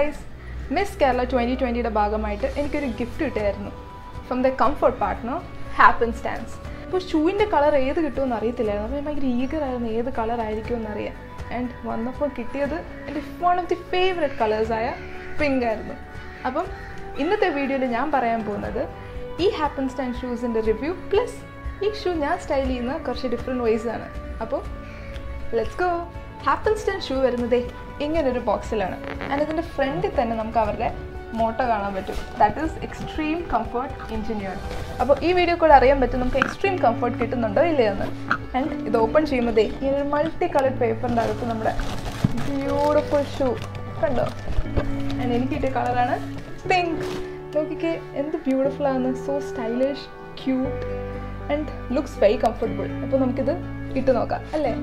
guys, Miss Kerala 2020 ഭാഗമായിട്ട് എനിക്കൊരു gift കിട്ടിയായിരുന്നു from the comfort partner Happenstance. അപ്പോൾ ഷൂവിൻ്റെ കളർ ഏത് കിട്ടുമെന്ന് അറിയത്തില്ലായിരുന്നു. അപ്പോൾ ഞാൻ ഭയങ്കര ഈഗറായിരുന്നു ഏത് കളറായിരിക്കും എന്നറിയാൻ. ആൻഡ് വന്നപ്പോൾ കിട്ടിയത് എൻ്റെ വൺ ഓഫ് ദി ഫേവറേറ്റ് കളേഴ്സായ പിങ്ക് ആയിരുന്നു. അപ്പം ഇന്നത്തെ വീഡിയോയിൽ ഞാൻ പറയാൻ പോകുന്നത് ഈ ഹാപ്പൻസ്റ്റാൻസ് ഷൂസിൻ്റെ റിവ്യൂ പ്ലസ് ഈ ഷൂ ഞാൻ സ്റ്റൈൽ ചെയ്യുന്ന കുറച്ച് ഡിഫറെൻറ്റ് വേയ്സ് ആണ്. അപ്പോൾ ലെറ്റ്സ് ഗോ. ഹാപ്പൻസ്റ്റാൻസ് ഷൂ വരുന്നത് ഇങ്ങനൊരു ബോക്സിലാണ്. ആൻഡ് ഇതിൻ്റെ ഫ്രണ്ടിൽ തന്നെ നമുക്ക് അവരുടെ മോട്ടോ കാണാൻ പറ്റും. That is extreme comfort engineered. അപ്പോൾ ഈ വീഡിയോ കൂടെ അറിയാൻ പറ്റും നമുക്ക് എക്സ്ട്രീം കംഫർട്ട് കിട്ടുന്നുണ്ടോ ഇല്ലയെന്ന്. ആൻഡ് ഇത് ഓപ്പൺ ചെയ്യുമ്പോഴേ ഈ ഒരു മൾട്ടി കളർഡ് പേപ്പറിൻ്റെ അകത്ത് നമ്മുടെ ബ്യൂട്ടിഫുൾ ഷൂ കണ്ടോ. ആൻഡ് എനിക്ക് കിട്ടിയ കളറാണ് പിങ്ക്. നോക്കിക്കേ എന്ത് ബ്യൂട്ടിഫുൾ ആണ്. So stylish, cute and looks very comfortable. അപ്പോൾ നമുക്കിത് ഇട്ട് നോക്കാം അല്ലേ.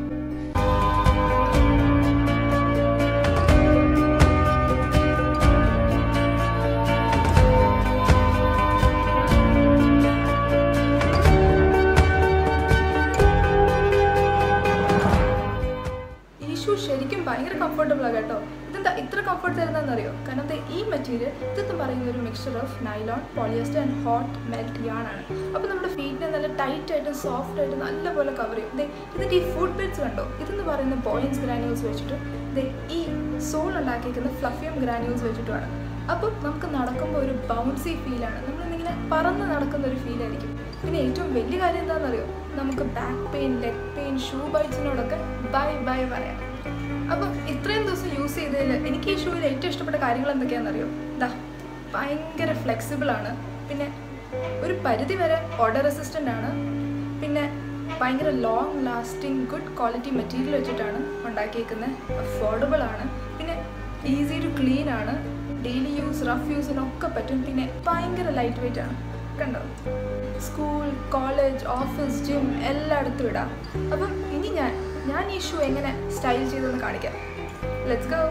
ശരിക്കും ഭയങ്കര കംഫർട്ടബിളാണ് കേട്ടോ. ഇതെന്താ ഇത്ര കംഫർട്ട് തരുന്നതെന്നറിയോ? കാരണം ഈ മെറ്റീരിയൽ ഇതെന്ന് പറയുന്ന ഒരു mixture of nylon, polyester and hot melt yarn ആണ്. അപ്പോൾ നമ്മുടെ ഫീറ്റിനെ നല്ല ടൈറ്റായിട്ട് സോഫ്റ്റ് ആയിട്ട് നല്ലപോലെ കവർ ചെയ്യും. ഇതിൻ്റെ ഈ ഫുഡ് ബെഡ്സ് കണ്ടോ, ഇതെന്ന് പറയുന്ന ബോയിൻസ് ഗ്രാനുവൽസ് വെച്ചിട്ട് ഈ സോൾ ഉണ്ടാക്കിയിരിക്കുന്ന ഫ്ലഫിയം ഗ്രാനുവൽസ് വെച്ചിട്ടുമാണ്. അപ്പോൾ നമുക്ക് നടക്കുമ്പോൾ ഒരു ബൗൺസി ഫീലാണ്. നമ്മളിങ്ങനെ പറന്ന് നടക്കുന്ന ഒരു ഫീലായിരിക്കും. പിന്നെ ഏറ്റവും വലിയ കാര്യം എന്താണെന്നറിയോ? നമുക്ക് back pain, leg pain, shoe ബൈറ്റ്സിനോടൊക്കെ ബൈ ബൈ പറയാം. അപ്പം ഇത്രയും ദിവസം യൂസ് ചെയ്തതിൽ എനിക്ക് ഈ ഷൂവിൽ ഏറ്റവും ഇഷ്ടപ്പെട്ട കാര്യങ്ങൾ എന്തൊക്കെയാണെന്നറിയോ? ഭയങ്കര ഫ്ലെക്സിബിളാണ്. പിന്നെ ഒരു പരിധി വരെ ഓർഡർ റെസിസ്റ്റൻ്റ് ആണ്. പിന്നെ ഭയങ്കര long lasting good quality material വെച്ചിട്ടാണ് ഉണ്ടാക്കിയേക്കുന്നത്. അഫോർഡബിൾ ആണ്. പിന്നെ ഈസി ടു ക്ലീൻ ആണ്. ഡെയിലി യൂസ്, റഫ് യൂസിനൊക്കെ പറ്റും. പിന്നെ ഭയങ്കര ലൈറ്റ് വെയിറ്റ് ആണ്. കണ്ടോ, സ്കൂൾ, കോളേജ്, ഓഫീസ്, ജിം എല്ലായിടത്തും ഇടാം. അപ്പം ഇനി ഞാൻ ഈ ഷൂ എങ്ങനെ സ്റ്റൈൽ ചെയ്തെന്ന് കാണിക്കാം. Let's go.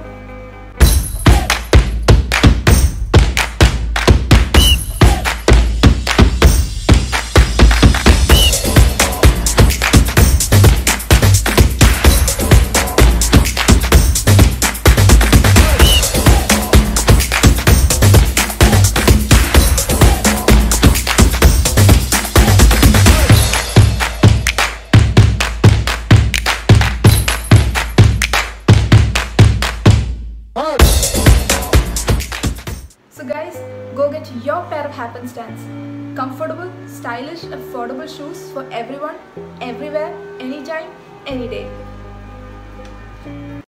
So guys, go get your pair of Happenstance. Comfortable, stylish, affordable shoes for everyone, everywhere, anytime, any day.